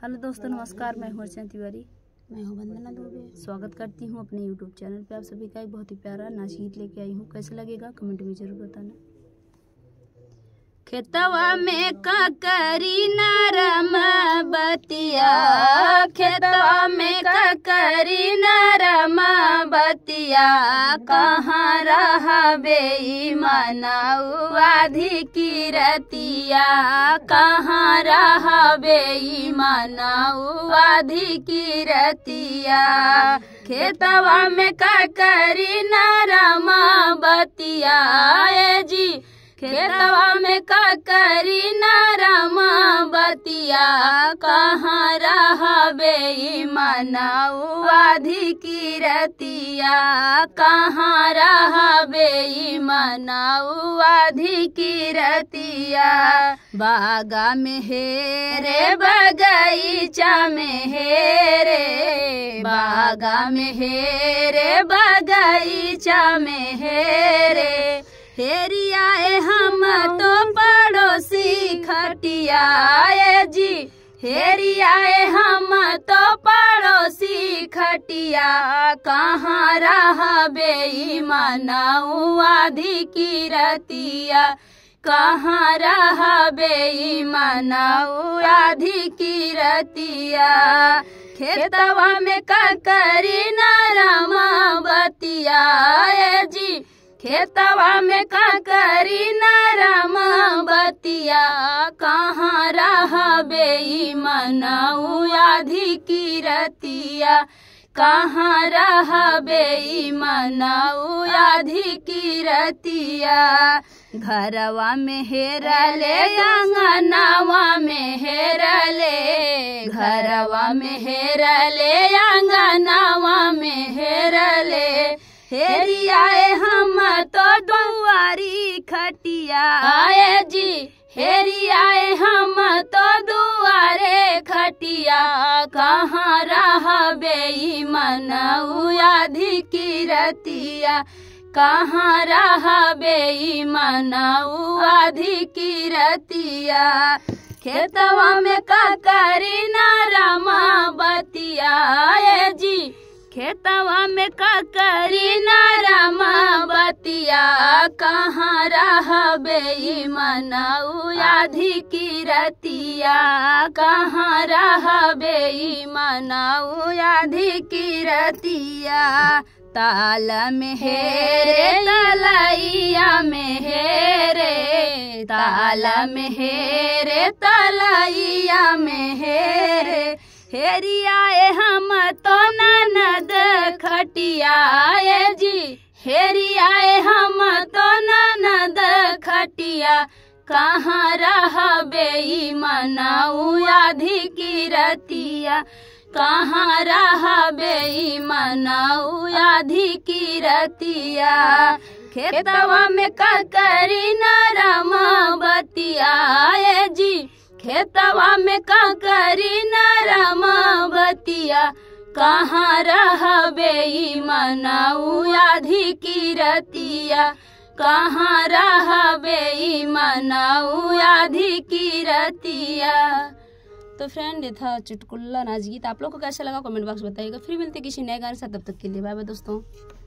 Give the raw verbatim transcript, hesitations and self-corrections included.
Hello दोस्तों, नमस्कार। मैं हूँ अर्चना तिवारी। मैं हूँ वंदना दुबे। स्वागत करती हूँ अपने यूट्यूब चैनल पे। आप सभी का एक बहुत ही प्यारा नाच गीत लेके आई हूँ। कैसा लगेगा कमेंट में जरूर बताना। खेतवा में ककरी नरम बतिया, खेतवा में ककरी नरम बतिया, कहाँ रह बेईमानऊ आधी की रतिया, कहाँ रह बेईमानऊ आधी की रतिया। खेतवा में ककरी नरम बतिया, ए जी खेतवा में ककरी नरम बतिया, कहाँ रह बेईमानऊ आधी की रतिया, कहाँ रह बेईमानऊ आधी की रतिया। बागा में हेरे बगीचा में हेरे, बागा में हेरे बगीचा में हेरे, हेरियाए हम तो पड़ोसी खटिया जी, हेरियाए हम तो पड़ोसी खटिया, कहाँ रह बेईमानऊ आधी की रतिया, कहाँ रह बेईमानऊ आधी की रतिया। खेतवा में ककरी नरम बतिया, ए जी खेतवा में ककरी नरम बतिया, कहाँ रह बेईमानऊ आधी की रतिया, कहाँ रह बेईमानऊ आधी की रतिया। घरवा में हेरले अंगनावा में हेरले, घरवा में हेरले अंगनावा में हेरले, हेरियाए हम तो दुआरी खटिया, आए जी हेरियाए हम तो दुआरे खटिया, कहाँ रह बेईमानऊ आधी की रतिया, कहाँ रह बेईमानऊ आधी की रतिया। खेतवा में ककरी नरम बतिया, ए जी खेतवा में ककरी नरम बतिया, कहाँ रह बेईमानऊ आधी की रतिया, कहाँ रह बेईमानऊ आधी की रतिया। ताल में हेरे तलैया में हेरे, ताल में हेरे तलैया में हेरे, हेरियाए हम तो ननद खटिया, ए जी हेरियाए हम तो ननद खटिया, कहाँ रह बेईमानऊ आधी की रतिया, कहाँ रह बेईमानऊ आधी की रतिया। खेतवा में ककरी नरम बतिया, ए जी खेतवा में ककरी नरम बतिया, कहाँ रह बेईमानऊ आधी की रतिया, कहाँ रह बेईमानऊ आधी की रतिया। तो फ्रेंड, ये था चुटकुला नाच गीत। आप लोग को कैसा लगा कमेंट बॉक्स बताइएगा। फिर मिलते किसी नए गाने से, तब तक के लिए बाय बाय दोस्तों।